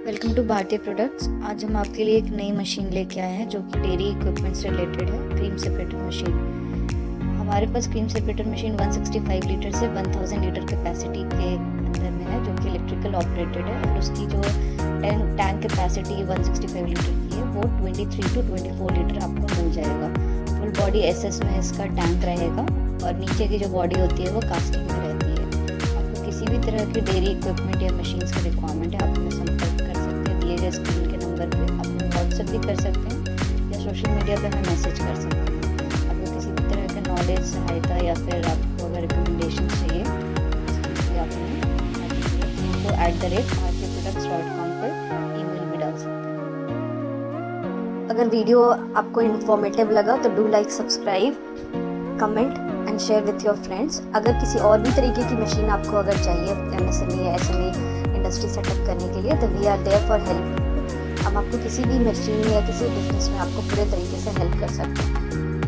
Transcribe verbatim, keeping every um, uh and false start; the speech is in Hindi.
वेलकम टू भारतीय प्रोडक्ट्स। आज हम आपके लिए एक नई मशीन लेके आए हैं जो कि डेयरी इक्विपमेंट से रिलेटेड है। Cream separator machine. हमारे पास क्रीम सेपरेटर मशीन एक सौ पैंसठ लीटर से एक हज़ार लीटर कैपेसिटी के अंदर में है, जो कि इलेक्ट्रिकल ऑपरेटेड है और उसकी जो टैंक टैंक कैपेसिटी एक सौ पैंसठ लीटर की है वो तेईस टू चौबीस लीटर आपको मिल जाएगा। फुल बॉडी एसएस में इसका टैंक रहेगा और नीचे की जो बॉडी होती है वो कास्टिंग में रहती है। आपको किसी भी तरह की डेयरी इक्विपमेंट या मशीन्स की रिक्वायरमेंट है, आप हमें संपर्क स्क्रीन के नंबर पे आप हमें व्हाट्सएप भी कर सकते हैं या सोशल मीडिया पे हमें मैसेज कर सकते हैं। आपको किसी भी तरह का नॉलेज सहायता या फिर आपको अगर रिकमेंडेशन चाहिए तो आप हमें इनको at the rate Bharatiya products dot com पर ईमेल भी डाल सकते हैं। अगर वीडियो आपको इन्फॉर्मेटिव लगा तो do like, subscribe, comment and share with your friends. अगर किसी और भी तरीके की मशीन आपको अगर चाहिए एमएसएमई या एसएमई इंडस्ट्री सेटअप करने के लिए, तो we are there for help. हम आपको किसी भी मशीन या किसी बिजनेस में आपको पूरे तरीके से हेल्प कर सकते हैं।